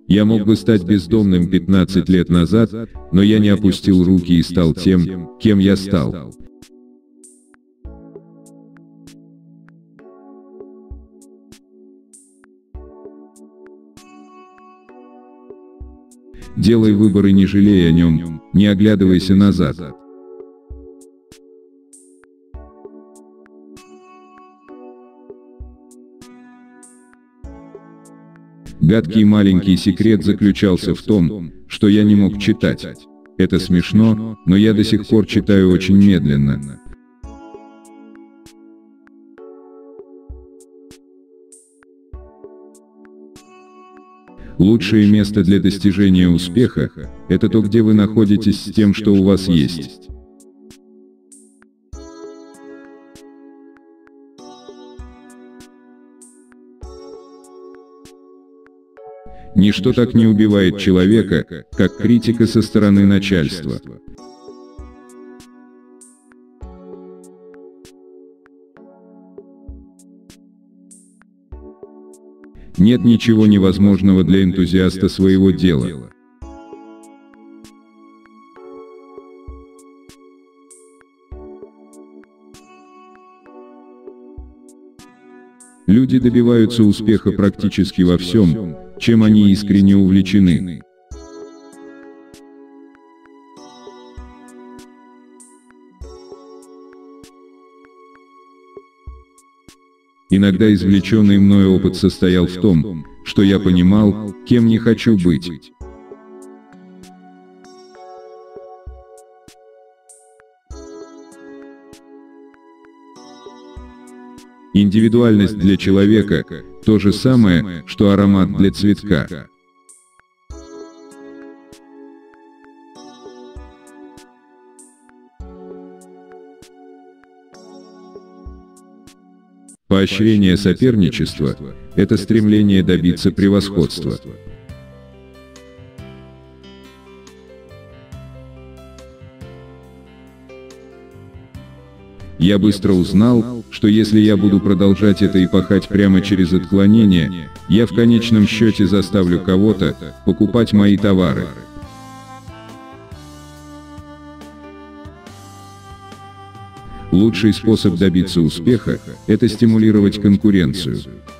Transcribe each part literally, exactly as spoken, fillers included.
Я мог бы стать бездомным пятнадцать лет назад, но я не опустил руки и стал тем, кем я стал. Делай выбор и не жалей о нем, не оглядывайся назад. Гадкий маленький секрет заключался в том, что я не мог читать. Это смешно, но я до сих пор читаю очень медленно. Лучшее место для достижения успеха – это то, где вы находитесь с тем, что у вас есть. Ничто так не убивает человека, как критика со стороны начальства. Нет ничего невозможного для энтузиаста своего дела. Люди добиваются успеха практически во всем, чем они искренне увлечены. Иногда извлеченный мной опыт состоял в том, что я понимал, кем не хочу быть. Индивидуальность для человека – то же самое, что аромат для цветка. Поощрение соперничества – это стремление добиться превосходства. Я быстро узнал, что если я буду продолжать это и пахать прямо через отклонение, я в конечном счете заставлю кого-то покупать мои товары. Лучший способ добиться успеха – это стимулировать конкуренцию.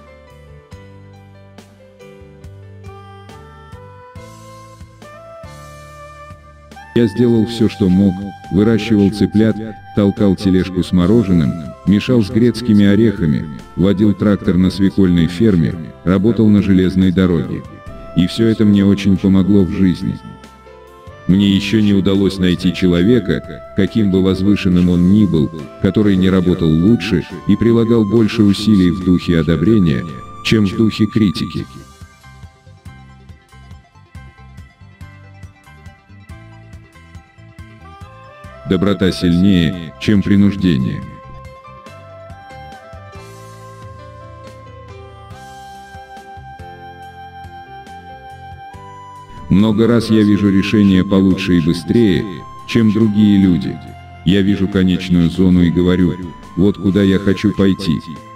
Я сделал все, что мог, выращивал цыплят, толкал тележку с мороженым, мешал с грецкими орехами, водил трактор на свекольной ферме, работал на железной дороге. И все это мне очень помогло в жизни. Мне еще не удалось найти человека, каким бы возвышенным он ни был, который не работал лучше и прилагал больше усилий в духе одобрения, чем в духе критики. Доброта сильнее, чем принуждение. Много раз я вижу решение получше и быстрее, чем другие люди. Я вижу конечную зону и говорю, вот куда я хочу пойти.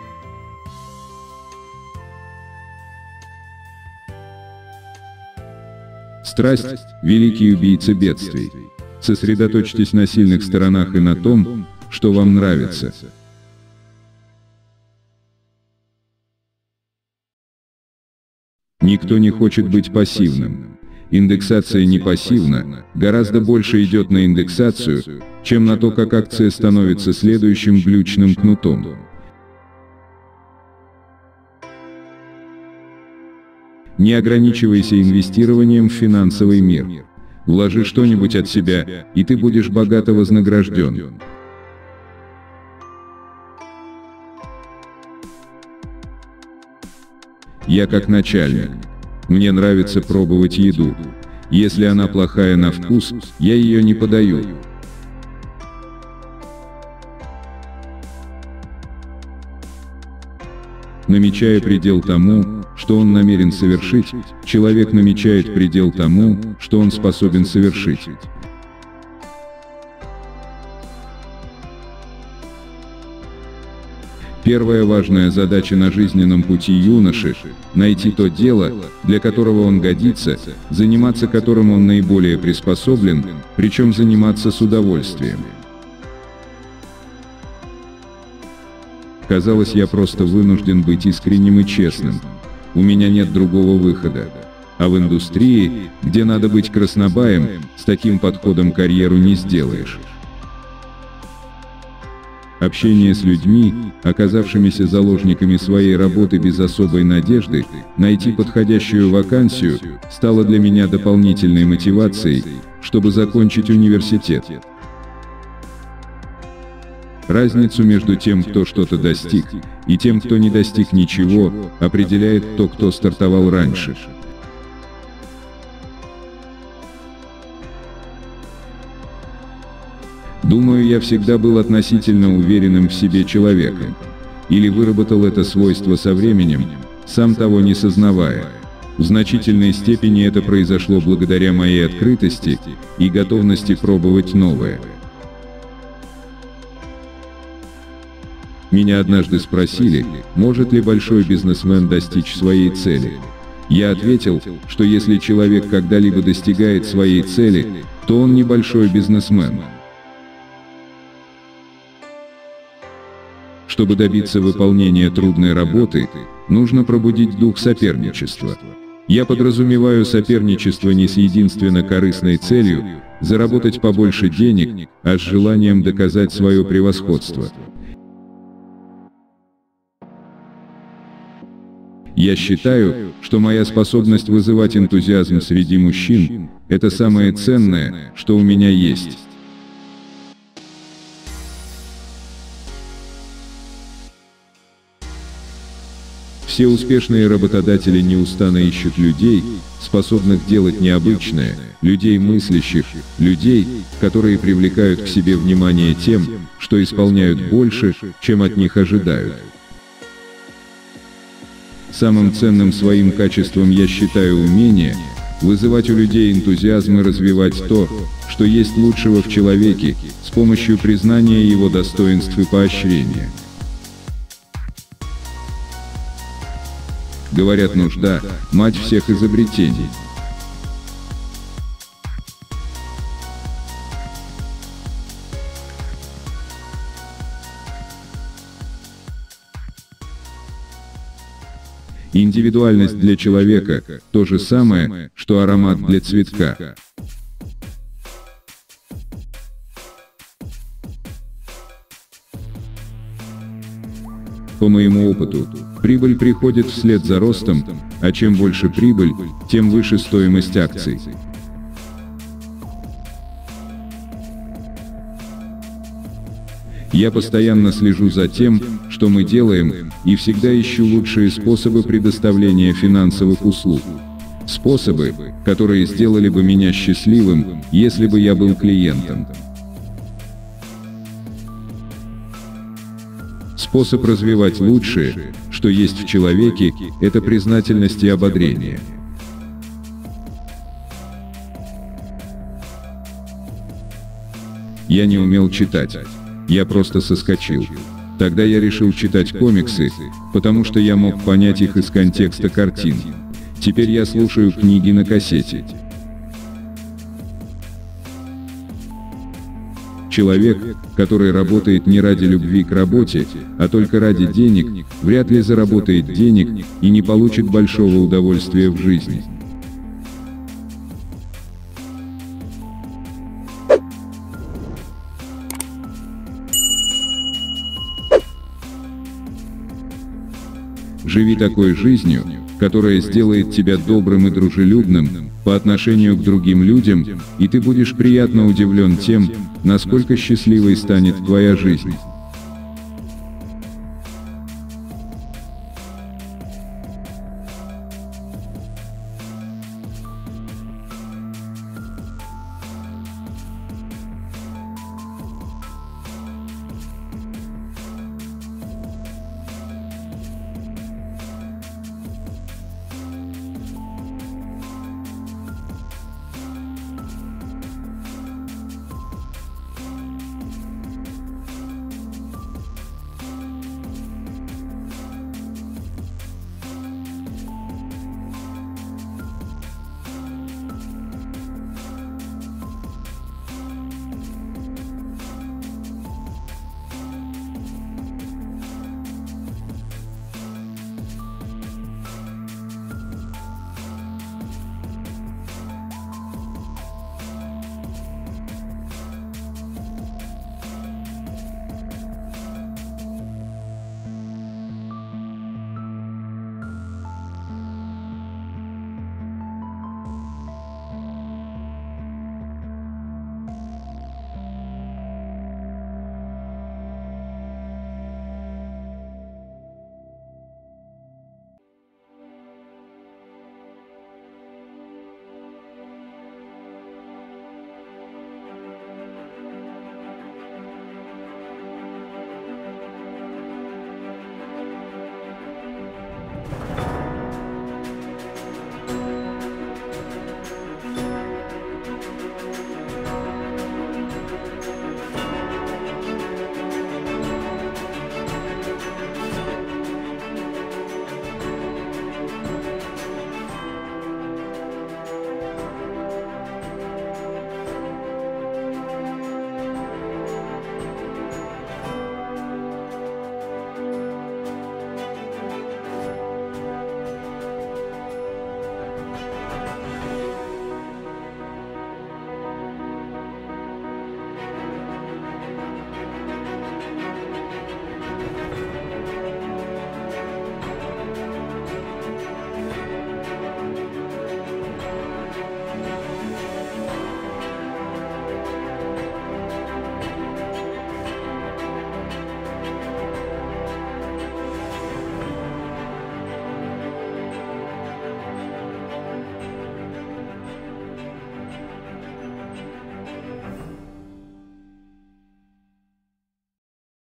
Страсть – великий убийца бедствий. Сосредоточьтесь на сильных сторонах и на том, что вам нравится. Никто не хочет быть пассивным. Индексация не пассивна, гораздо больше идет на индексацию, чем на то, как акция становится следующим глючным кнутом. Не ограничивайся инвестированием в финансовый мир. Вложи что-нибудь от себя, и ты будешь богато вознагражден. Я как начальник. Мне нравится пробовать еду. Если она плохая на вкус, я ее не подаю. Намечая предел тому, что он намерен совершить, человек намечает предел тому, что он способен совершить. Первая важная задача на жизненном пути юноши – найти то дело, для которого он годится, заниматься которым он наиболее приспособлен, причем заниматься с удовольствием. Казалось, я просто вынужден быть искренним и честным. У меня нет другого выхода. А в индустрии, где надо быть краснобаем, с таким подходом карьеру не сделаешь. Общение с людьми, оказавшимися заложниками своей работы без особой надежды найти подходящую вакансию, стало для меня дополнительной мотивацией, чтобы закончить университет. Разницу между тем, кто что-то достиг, и тем, кто не достиг ничего, определяет то, кто стартовал раньше. Думаю, я всегда был относительно уверенным в себе человеком. Или выработал это свойство со временем, сам того не сознавая. В значительной степени это произошло благодаря моей открытости и готовности пробовать новое. Меня однажды спросили, может ли большой бизнесмен достичь своей цели. Я ответил, что если человек когда-либо достигает своей цели, то он не большой бизнесмен. Чтобы добиться выполнения трудной работы, нужно пробудить дух соперничества. Я подразумеваю соперничество не с единственно корыстной целью заработать побольше денег, а с желанием доказать свое превосходство. Я считаю, что моя способность вызывать энтузиазм среди мужчин – это самое ценное, что у меня есть. Все успешные работодатели неустанно ищут людей, способных делать необычное, людей мыслящих, людей, которые привлекают к себе внимание тем, что исполняют больше, чем от них ожидают. Самым ценным своим качеством я считаю умение вызывать у людей энтузиазм и развивать то, что есть лучшего в человеке, с помощью признания его достоинств и поощрения. Говорят, нужда – мать всех изобретений. Индивидуальность для человека – то же самое, что аромат для цветка. По моему опыту, прибыль приходит вслед за ростом, а чем больше прибыль, тем выше стоимость акций. Я постоянно слежу за тем, что мы делаем, и всегда ищу лучшие способы предоставления финансовых услуг. Способы, которые сделали бы меня счастливым, если бы я был клиентом. Способ развивать лучшее, что есть в человеке, это признательность и ободрение. Я не умел читать. Я просто соскочил. Тогда я решил читать комиксы, потому что я мог понять их из контекста картин. Теперь я слушаю книги на кассете. Человек, который работает не ради любви к работе, а только ради денег, вряд ли заработает денег и не получит большого удовольствия в жизни. Живи такой жизнью, которая сделает тебя добрым и дружелюбным по отношению к другим людям, и ты будешь приятно удивлен тем, насколько счастливой станет твоя жизнь.